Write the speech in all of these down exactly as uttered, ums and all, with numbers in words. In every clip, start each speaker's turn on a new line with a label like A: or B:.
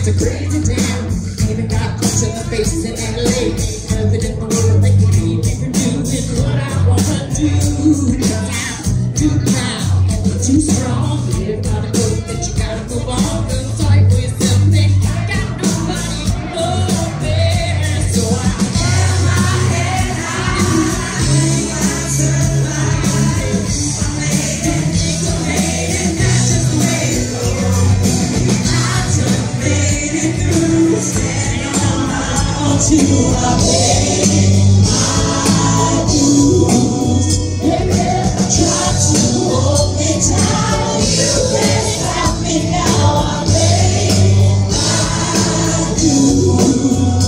A: a crazy town. Even got punch in the faces in L A. Nothing in the world that can be can do is what I wanna do. I'm too proud and too strong. Everybody knows that you gotta move on. Cause type for yourself, man, got nobody over there. So I held my head high. I turned my head. I made it, so made it, that's just the way it goes. I just made it through, standing on my own till I paid my dues. Yeah, try to hold me tight, you can't stop me now. I paid my dues.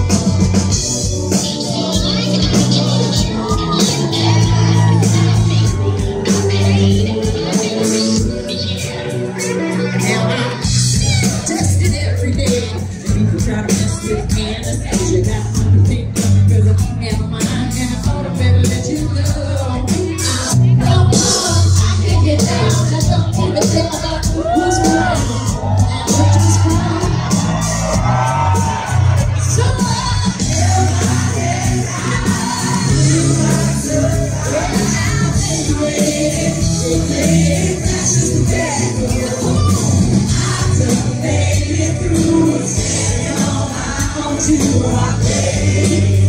A: Now I'm tested every day. People try to mess with me and I say you got to pick up because I am mine and I thought I better let you go. I'm no one, I can't get down. I don't even think about what's right and what is wrong. So I held my head high. I waited, waited, that's just the way it goes. I just made it through, standing on my own till I paid.